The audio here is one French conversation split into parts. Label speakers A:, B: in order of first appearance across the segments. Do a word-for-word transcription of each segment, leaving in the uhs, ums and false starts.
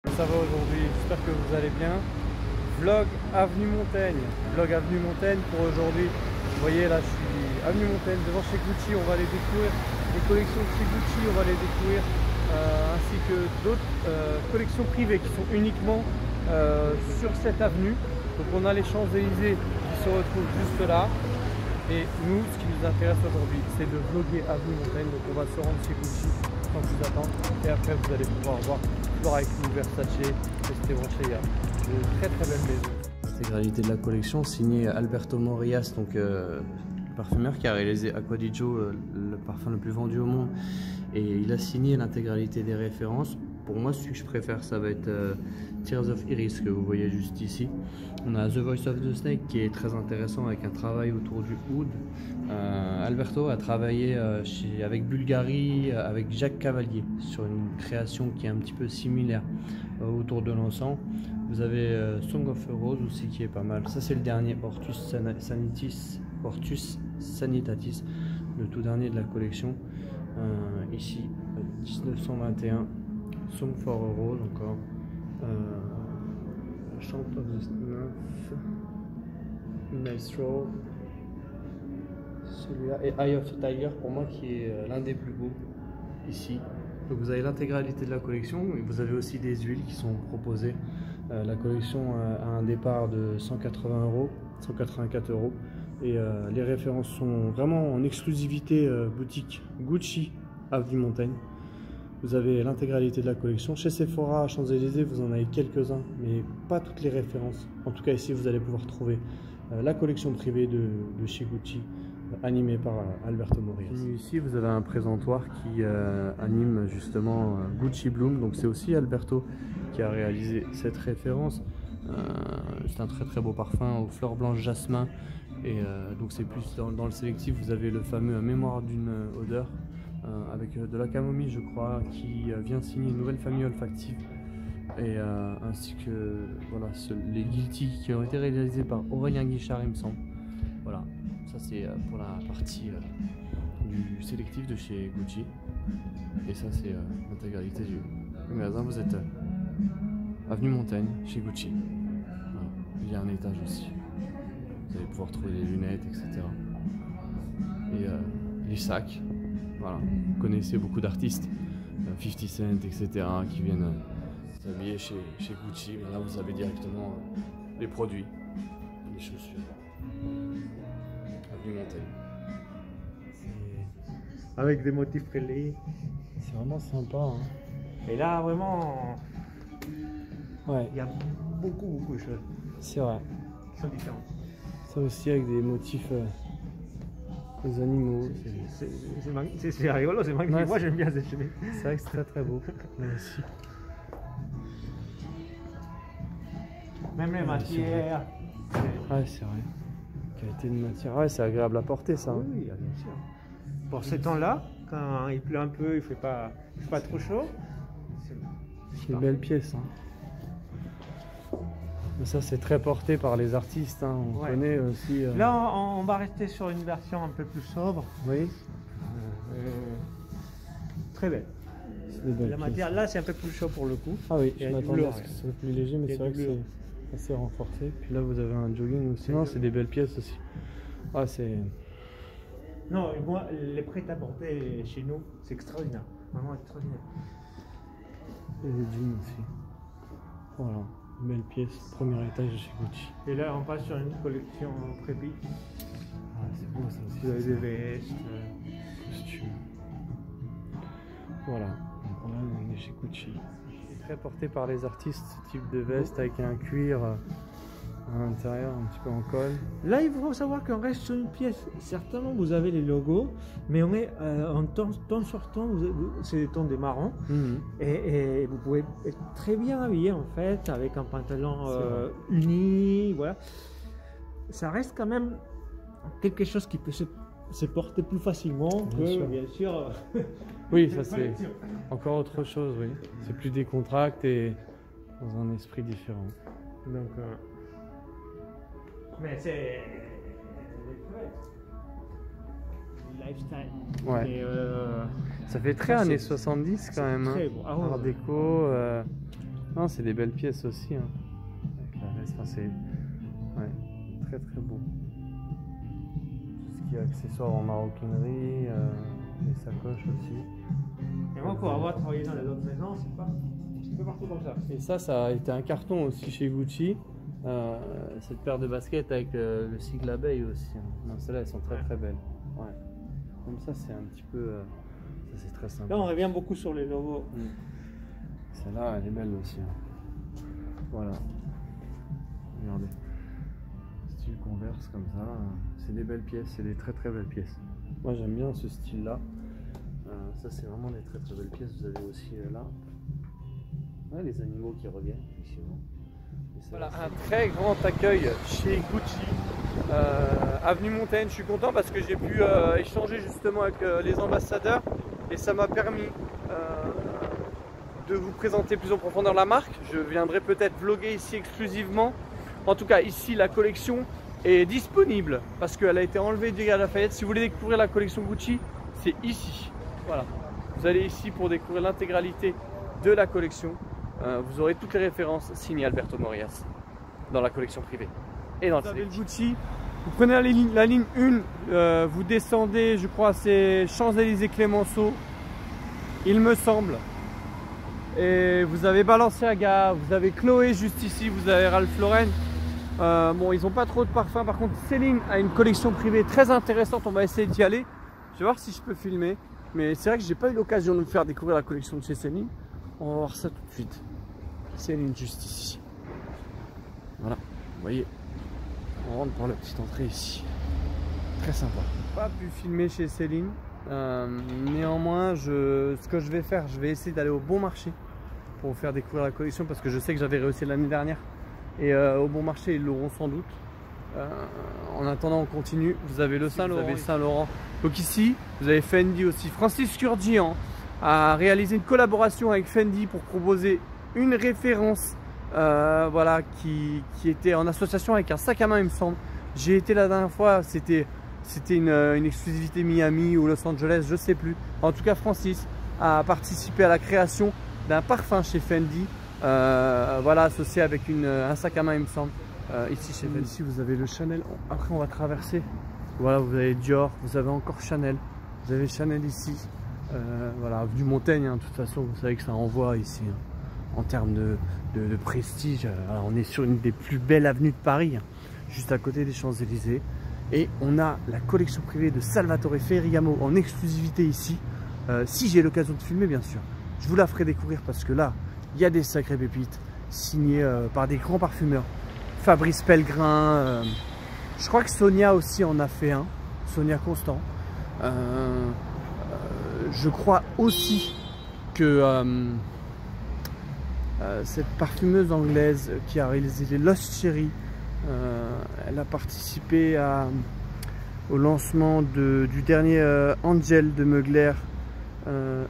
A: Ça va aujourd'hui, j'espère que vous allez bien. Vlog Avenue Montaigne, vlog Avenue Montaigne pour aujourd'hui. Vous voyez là, je suis Avenue Montaigne devant chez Gucci, on va aller découvrir les collections de chez Gucci, on va les découvrir euh, ainsi que d'autres euh, collections privées qui sont uniquement euh, sur cette avenue. Donc on a les Champs-Élysées qui se retrouvent juste là. Et nous, ce qui nous intéresse aujourd'hui, c'est de vlogger Avenue Montaigne. Donc on va se rendre chez Gucci sans vous attendre. Et après, vous allez pouvoir voir Flora Eclou, Versace, Esteban Cheya. De très très belles maisons. L'intégralité de la collection signée Alberto Morillas, donc euh, le parfumeur qui a réalisé Acqua di Gio, euh, le parfum le plus vendu au monde. Et il a signé l'intégralité des références. Pour moi, celui que je préfère, ça va être euh, Tears of Iris, que vous voyez juste ici. On a The Voice of the Snake qui est très intéressant avec un travail autour du oud. Euh, Alberto a travaillé euh, chez, avec Bulgari, euh, avec Jacques Cavalier, sur une création qui est un petit peu similaire euh, autour de l'encens. Vous avez euh, Song of a Rose aussi qui est pas mal. Ça, c'est le dernier, Hortus Sanitis, Hortus Sanitatis, le tout dernier de la collection. Euh, ici, mille neuf cent vingt et un. Song for a Rose encore, euh, Chant of the Nymph, Maestro, celui-là, et Eye of the Tiger pour moi qui est euh, l'un des plus beaux ici. Donc vous avez l'intégralité de la collection et vous avez aussi des huiles qui sont proposées. Euh, la collection a un départ de cent quatre-vingts euros, cent quatre-vingt-quatre euros et euh, les références sont vraiment en exclusivité euh, boutique Gucci Avenue Montaigne. Vous avez l'intégralité de la collection. Chez Sephora à Champs-Élysées, vous en avez quelques-uns, mais pas toutes les références. En tout cas, ici, vous allez pouvoir trouver euh, la collection privée de, de chez Gucci, euh, animée par euh, Alberto Morillas. Ici, vous avez un présentoir qui euh, anime justement euh, Gucci Bloom. Donc, c'est aussi Alberto qui a réalisé cette référence. Euh, c'est un très très beau parfum aux fleurs blanches jasmin. Et euh, donc, c'est plus dans, dans le sélectif, vous avez le fameux mémoire d'une odeur. Euh, avec euh, de la camomille je crois, qui euh, vient signer une nouvelle famille olfactive et euh, ainsi que voilà, ce, les Guilty qui ont été réalisés par Aurélien Guichard il me semble. Voilà, ça c'est euh, pour la partie euh, du sélectif de chez Gucci et ça c'est euh, l'intégralité du, du magasin. Vous êtes euh, avenue Montaigne chez Gucci. Voilà. Il y a un étage aussi, vous allez pouvoir trouver des lunettes, etc. Et euh, les sacs. Voilà, vous connaissez beaucoup d'artistes, cinquante Cent, et cetera, qui viennent euh, s'habiller chez, chez Gucci. Mais là, vous avez directement euh, les produits, les chaussures. Avenue Montaigne.
B: Avec des motifs relayés.
A: C'est vraiment sympa. Hein.
B: Et là, vraiment,
A: ouais.
B: Il y a beaucoup, beaucoup de choses.
A: C'est vrai.
B: Qui sont différentes.
A: Ça aussi avec des motifs. Euh... Les animaux,
B: c'est rigolo, c'est magnifique. Ouais, moi j'aime bien cette chemise.
A: C'est vrai que c'est très très beau. Là aussi.
B: Même les matières.
A: Ouais, c'est vrai. Qualité de matière. Ouais, c'est agréable à porter ça.
B: Oui, oui, bien sûr. Pour ce temps-là, quand il pleut un peu, il fait pas, il fait pas trop chaud.
A: C'est une belle pièce. Hein. Ça c'est très porté par les artistes, hein. On ouais. connaît aussi... Euh...
B: Là on, on va rester sur une version un peu plus sobre.
A: Oui.
B: Euh, très belle. La matière là c'est un peu plus chaud pour le coup.
A: Ah oui, je m'attendais à ce que ce soit plus léger, mais c'est vrai que c'est assez renforcé. Puis là vous avez un jogging aussi. Non, c'est des belles pièces aussi. Ah c'est...
B: Non, moi les prêt-à-porter chez nous, c'est extraordinaire. Vraiment extraordinaire.
A: Et les jeans aussi. Voilà. Belle pièce, premier étage de chez Gucci.
B: Et là on passe sur une collection prépi.
A: Ah, c'est beau ça aussi.
B: Vous avez des vestes, euh...
A: costumes. Voilà, donc là on est chez Gucci. C'est très porté par les artistes, ce type de veste avec un cuir à l'intérieur, un petit peu en colle.
B: Là il faut savoir qu'on reste sur une pièce. Certainement vous avez les logos, mais on est euh, en temps, temps sur temps, c'est des tons des marrons. Mm-hmm. et, et vous pouvez être très bien habillé en fait, avec un pantalon euh, uni, voilà. Ça reste quand même quelque chose qui peut se, se porter plus facilement bien que sûr. bien sûr.
A: Oui, ça c'est encore autre chose, oui. C'est plus décontracté et dans un esprit différent.
B: Donc, euh... mais c'est lifestyle.
A: Ouais.
B: Et euh...
A: ça fait très ça, années soixante-dix quand même. Très
B: hein.
A: beau. Ah, ouais, Art déco. Euh... Non, c'est des belles pièces aussi. Hein. Avec la veste, enfin, c'est ouais, très très beau. Tout ce qui est accessoires en maroquinerie, euh, les sacoches aussi.
B: Et moi, pour avoir travaillé dans les autres maisons, c'est pas, pas partout comme ça.
A: Et ça, ça a été un carton aussi chez Gucci. Euh, cette paire de baskets avec euh, le sigle abeille aussi. Hein. Non, celles-là, elles sont très très belles. Ouais. Comme ça, c'est un petit peu. Euh, ça, c'est très sympa.
B: Là, on revient beaucoup sur les logos.
A: Mmh. Celle-là, elle est belle aussi. Hein. Voilà. Regardez. Style Converse comme ça. C'est des belles pièces, c'est des très très belles pièces. Moi, j'aime bien ce style-là. Euh, ça, c'est vraiment des très très belles pièces. Vous avez aussi euh, là. Ouais, les animaux qui reviennent, effectivement. Voilà, un très grand accueil chez Gucci, euh, avenue Montaigne. Je suis content parce que j'ai pu euh, échanger justement avec euh, les ambassadeurs et ça m'a permis euh, de vous présenter plus en profondeur la marque. Je viendrai peut-être vlogger ici exclusivement. En tout cas, ici la collection est disponible parce qu'elle a été enlevée du Galeries Lafayette. Si vous voulez découvrir la collection Gucci, c'est ici. Voilà, vous allez ici pour découvrir l'intégralité de la collection. Euh, vous aurez toutes les références signées Alberto Morillas dans la collection privée et dans le Gucci. Vous prenez la ligne, la ligne un, euh, vous descendez, je crois, c'est Champs-Élysées Clémenceau, il me semble. Et vous avez Balenciaga, vous avez Chloé juste ici, vous avez Ralph Lauren. Euh, bon, ils n'ont pas trop de parfums. Par contre, Céline a une collection privée très intéressante. On va essayer d'y aller. Je vais voir si je peux filmer. Mais c'est vrai que j'ai pas eu l'occasion de vous faire découvrir la collection de chez Céline. On va voir ça tout de suite. Céline juste ici. Voilà, vous voyez. On rentre par la petite entrée ici. Très sympa. Pas pu filmer chez Céline. Euh, néanmoins, je, ce que je vais faire, je vais essayer d'aller au bon marché pour vous faire découvrir la collection parce que je sais que j'avais réussi l'année dernière. Et euh, au bon marché, ils l'auront sans doute. Euh, en attendant, on continue. Vous avez le Saint-Laurent. Vous avez Saint-Laurent. Donc ici, vous avez Fendi aussi. Francis Kurkdjian a réalisé une collaboration avec Fendi pour proposer une référence euh, voilà, qui, qui était en association avec un sac à main, il me semble. J'ai été la dernière fois, c'était c'était une, une exclusivité Miami ou Los Angeles, je sais plus. En tout cas, Francis a participé à la création d'un parfum chez Fendi, euh, voilà, associé avec une, un sac à main, il me semble. Euh, ici chez Fendi, ici, vous avez le Chanel. Après, on va traverser. Voilà, vous avez Dior, vous avez encore Chanel. Vous avez Chanel ici. Euh, voilà, avenue Montaigne, hein, de toute façon, vous savez que ça envoie ici. Hein, en termes de, de, de prestige, alors, on est sur une des plus belles avenues de Paris, hein, juste à côté des Champs-Élysées. Et on a la collection privée de Salvatore Ferragamo en exclusivité ici. Euh, si j'ai l'occasion de filmer, bien sûr, je vous la ferai découvrir parce que là, il y a des sacrées pépites signées euh, par des grands parfumeurs. Fabrice Pellegrin, euh, je crois que Sonia aussi en a fait un, Sonia Constant. Euh, euh, je crois aussi que euh, euh, cette parfumeuse anglaise qui a réalisé les Lost Cherry, euh, elle a participé à, au lancement de, du dernier euh, Angel de Mugler euh,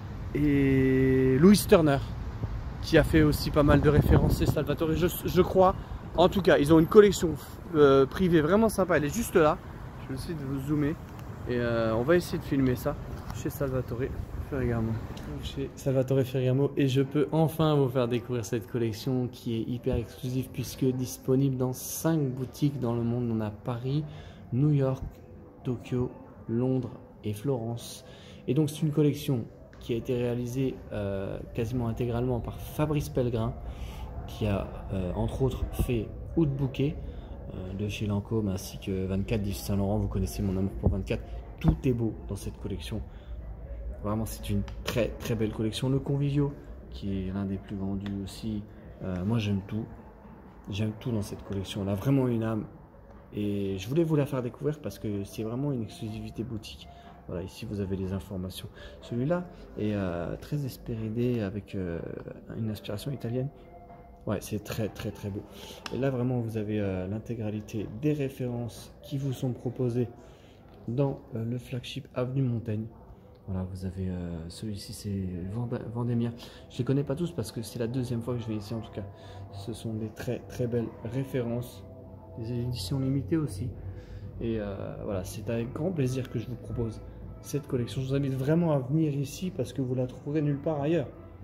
A: et Louis Turner qui a fait aussi pas mal de références, c'est Salvatore, je, je crois. En tout cas, ils ont une collection euh, privée vraiment sympa, elle est juste là. Je vais essayer de vous zoomer et euh, on va essayer de filmer ça chez Salvatore Ferragamo. Chez Salvatore Ferragamo, et je peux enfin vous faire découvrir cette collection qui est hyper exclusive puisque disponible dans cinq boutiques dans le monde. On a Paris, New York, Tokyo, Londres et Florence. Et donc c'est une collection qui a été réalisée euh, quasiment intégralement par Fabrice Pellegrin, qui a euh, entre autres fait Oud Bouquet euh, de chez Lancôme ainsi que vingt-quatre d'Yves Saint Laurent. Vous connaissez mon amour pour vingt-quatre. Tout est beau dans cette collection. Vraiment, c'est une très très belle collection. Le Convivio, qui est l'un des plus vendus aussi. Euh, moi, j'aime tout. J'aime tout dans cette collection. Elle a vraiment une âme. Et je voulais vous la faire découvrir parce que c'est vraiment une exclusivité boutique. Voilà, ici vous avez les informations. Celui-là est euh, très espéridé avec euh, une inspiration italienne. Ouais, c'est très très très beau. Et là, vraiment, vous avez euh, l'intégralité des références qui vous sont proposées dans euh, le flagship Avenue Montaigne. Voilà, vous avez euh, celui-ci, c'est Vendémiaire. Je ne les connais pas tous parce que c'est la deuxième fois que je vais ici en tout cas. Ce sont des très très belles références, des éditions limitées aussi. Et euh, voilà, c'est avec grand plaisir que je vous propose cette collection. Je vous invite vraiment à venir ici parce que vous la trouverez nulle part ailleurs.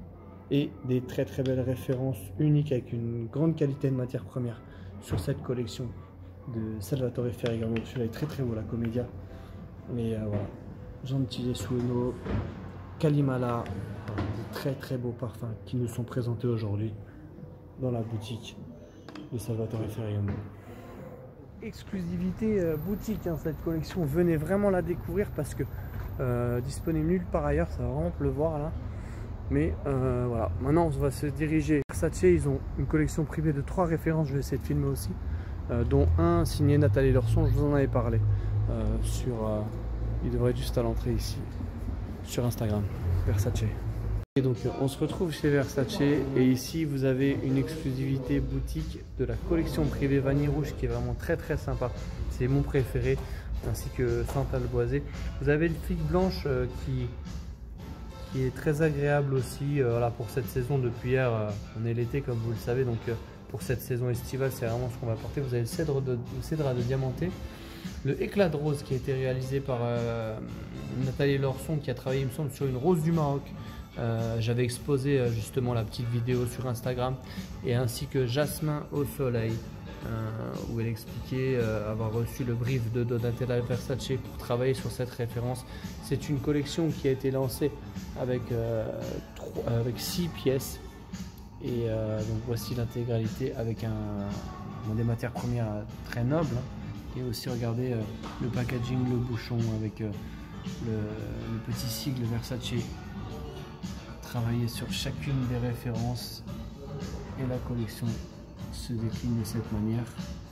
A: et des très très belles références uniques avec une grande qualité de matière première sur cette collection de Salvatore Ferragamo. Celui-là est très très beau, la Commedia. Et euh, voilà, Gentile Sueno, Kalimala, des très très beaux parfums qui nous sont présentés aujourd'hui dans la boutique de Salvatore Ferragamo. Exclusivité euh, boutique, hein, cette collection, venez vraiment la découvrir parce que euh, disponible nulle part ailleurs, ça va vraiment pleuvoir là. Mais euh, voilà, maintenant on va se diriger. Versace, ils ont une collection privée de trois références, je vais essayer de filmer aussi, euh, dont un signé Nathalie Lorson, je vous en avais parlé, euh, sur, euh, il devrait être juste à l'entrée ici, sur Instagram, Versace. Et donc on se retrouve chez Versace et ici vous avez une exclusivité boutique de la collection privée Vanille Rouge qui est vraiment très très sympa, c'est mon préféré, ainsi que Saint-Alboisé. Vous avez une figue blanche euh, qui, qui est très agréable aussi, euh, voilà, pour cette saison. Depuis hier euh, on est l'été comme vous le savez, donc euh, pour cette saison estivale c'est vraiment ce qu'on va porter. Vous avez le cèdre de, le cèdre de diamanté, le éclat de rose qui a été réalisé par euh, Nathalie Lorson qui a travaillé il me semble sur une rose du Maroc. Euh, j'avais exposé euh, justement la petite vidéo sur Instagram, et ainsi que Jasmin au soleil euh, où elle expliquait euh, avoir reçu le brief de Donatella Versace pour travailler sur cette référence. C'est une collection qui a été lancée avec, euh, trois, avec six pièces et euh, donc voici l'intégralité avec un, bon, des matières premières très nobles, hein, et aussi regardez euh, le packaging, le bouchon avec euh, le, le petit sigle Versace. Travailler sur chacune des références et la collection se décline de cette manière.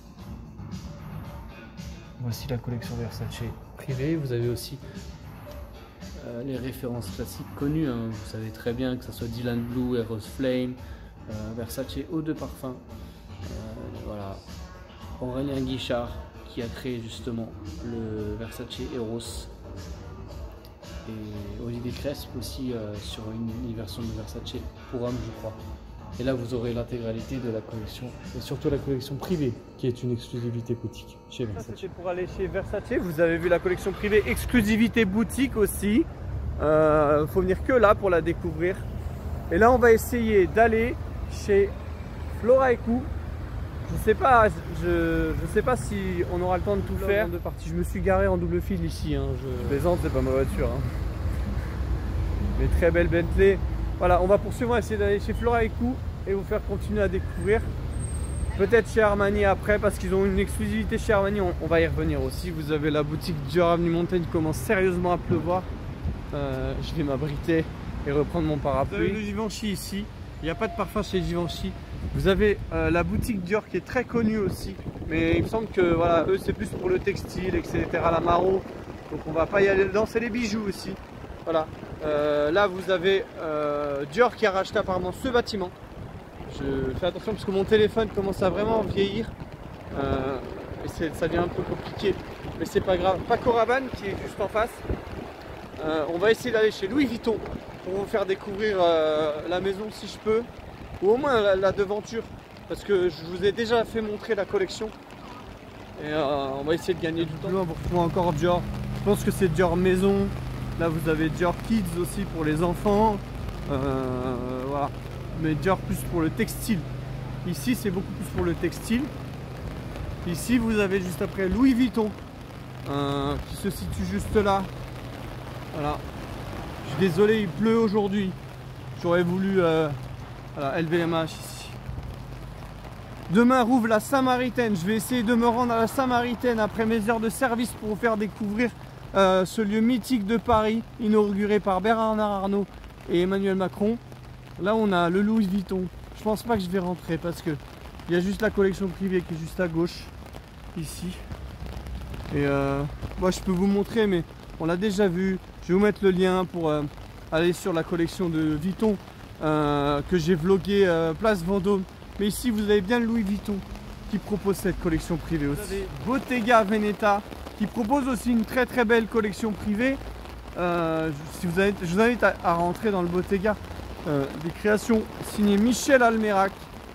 A: Voici la collection Versace privée. Vous avez aussi euh, les références classiques connues, hein. Vous savez très bien que ce soit Dylan Blue, Eros Flame, euh, Versace Eau de Parfum, euh, voilà, Aurélien Guichard qui a créé justement le Versace Eros, et Olivier Cresp aussi euh, sur une, une version de Versace pour hommes, je crois. Et là vous aurez l'intégralité de la collection et surtout la collection privée qui est une exclusivité boutique chez Versace. C'était pour aller chez Versace. Vous avez vu la collection privée exclusivité boutique aussi. Euh, faut venir que là pour la découvrir. Et là on va essayer d'aller chez Flora Eco. Je sais pas, je, je sais pas si on aura le temps de tout faire. De partie. Je me suis garé en double fil ici, hein. Je plaisante, c'est pas ma voiture, hein. Mais très belle Bentley. Voilà, on va poursuivre, on va essayer d'aller chez Flora Eco et vous faire continuer à découvrir. Peut-être chez Armani après, parce qu'ils ont une exclusivité chez Armani, on, on va y revenir aussi. Vous avez la boutique Dior Avenue Montaigne qui commence sérieusement à pleuvoir. Euh, je vais m'abriter et reprendre mon parapluie. Vous avez le Givenchy ici, il n'y a pas de parfum chez Givenchy. Vous avez euh, la boutique Dior qui est très connue aussi, mais il me semble que voilà, eux c'est plus pour le textile, et cetera. La Maro, donc on va pas y aller dedans. C'est les bijoux aussi. Voilà. Euh, là vous avez euh, Dior qui a racheté apparemment ce bâtiment. Je fais attention parce que mon téléphone commence à vraiment vieillir euh, et ça devient un peu compliqué, mais c'est pas grave. Paco Rabanne qui est juste en face. Euh, on va essayer d'aller chez Louis Vuitton pour vous faire découvrir euh, la maison si je peux, ou au moins la, la devanture, parce que je vous ai déjà fait montrer la collection et euh, on va essayer de gagner du temps. Là, vous retrouvez encore Dior, je pense que c'est Dior Maison. Là vous avez Dior Kids aussi pour les enfants, euh, voilà, mais Dior plus pour le textile. Ici c'est beaucoup plus pour le textile. Ici vous avez juste après Louis Vuitton euh, qui se situe juste là. Voilà, je suis désolé, il pleut aujourd'hui. J'aurais voulu euh, voilà, L V M H ici. Demain rouvre la Samaritaine. Je vais essayer de me rendre à la Samaritaine après mes heures de service pour vous faire découvrir euh, ce lieu mythique de Paris, inauguré par Bernard Arnault et Emmanuel Macron. Là on a le Louis Vuitton. Je pense pas que je vais rentrer parce que il y a juste la collection privée qui est juste à gauche ici. Et euh, moi je peux vous montrer, mais on l'a déjà vu. Je vais vous mettre le lien pour euh, aller sur la collection de Vuitton euh, que j'ai vlogué euh, place Vendôme. Mais ici vous avez bien le Louis Vuitton qui propose cette collection privée aussi. Vous avez Bottega Veneta qui propose aussi une très très belle collection privée. Euh, si vous avez, je vous invite à, à rentrer dans le Bottega. Euh, des créations signées Michel Almerac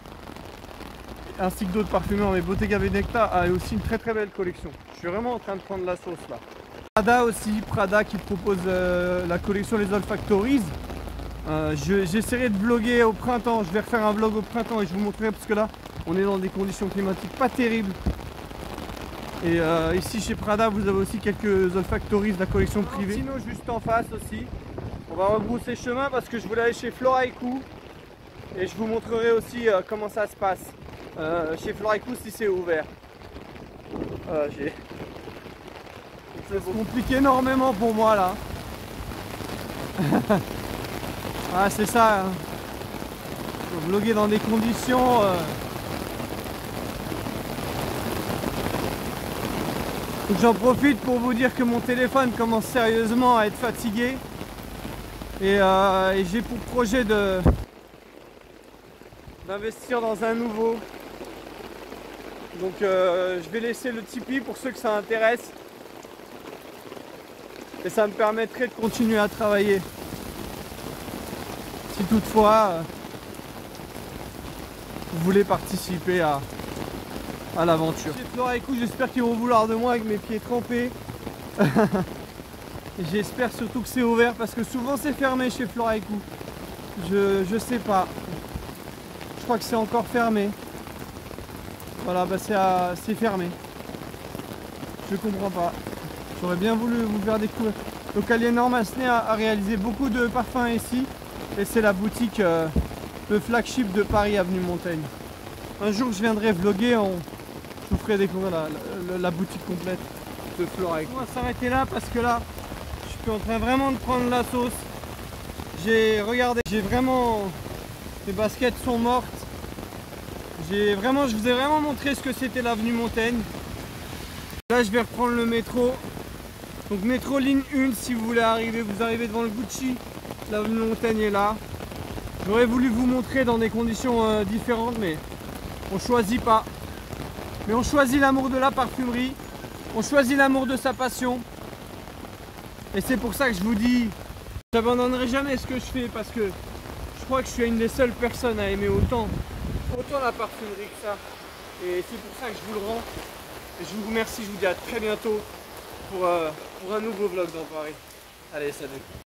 A: ainsi que d'autres parfumeurs, mais Bottega Veneta a aussi une très très belle collection. Je suis vraiment en train de prendre la sauce là. Prada aussi, Prada qui propose euh, la collection Les Olfactories.
C: Euh, J'essaierai de vlogger au printemps, je vais refaire un vlog au printemps et je vous montrerai parce que là on est dans des conditions climatiques pas terribles. Et euh, ici chez Prada vous avez aussi quelques olfactories de la collection privée. Sinon juste en face aussi. On va rebrousser chemin parce que je voulais aller chez Floraiku et je vous montrerai aussi euh, comment ça se passe euh, chez Floraiku si c'est ouvert. Euh, ça se complique énormément pour moi là. Ah c'est ça, hein. Faut vlogger dans des conditions euh... J'en profite pour vous dire que mon téléphone commence sérieusement à être fatigué et, euh, et j'ai pour projet de d'investir dans un nouveau. Donc euh, je vais laisser le Tipeee pour ceux que ça intéresse et ça me permettrait de continuer à travailler. Si toutefois euh, vous voulez participer à, à l'aventure. J'espère qu'ils vont vouloir de moi avec mes pieds trempés. J'espère surtout que c'est ouvert parce que souvent c'est fermé chez Floraiku. Je, je sais pas. Je crois que c'est encore fermé. Voilà, bah c'est fermé. Je comprends pas. J'aurais bien voulu vous faire découvrir. Donc Aliénor Massenet a, a réalisé beaucoup de parfums ici. Et c'est la boutique, euh, le flagship de Paris, avenue Montaigne. Un jour je viendrai vlogger, on, je vous ferai découvrir la, la, la boutique complète de Floraiku. On va s'arrêter là parce que là, je suis en train vraiment de prendre la sauce. J'ai regardé, j'ai vraiment, les baskets sont mortes. J'ai vraiment, je vous ai vraiment montré ce que c'était l'avenue Montaigne. Là je vais reprendre le métro. Donc métro ligne un si vous voulez arriver, vous arrivez devant le Gucci. L'avenue Montaigne est là. J'aurais voulu vous montrer dans des conditions euh, différentes, mais on choisit pas. Mais on choisit l'amour de la parfumerie, on choisit l'amour de sa passion. Et c'est pour ça que je vous dis, j'abandonnerai jamais ce que je fais parce que je crois que je suis une des seules personnes à aimer autant, autant la parfumerie que ça. Et c'est pour ça que je vous le rends. Et je vous remercie, je vous dis à très bientôt pour, euh, pour un nouveau vlog dans Paris. Allez, salut.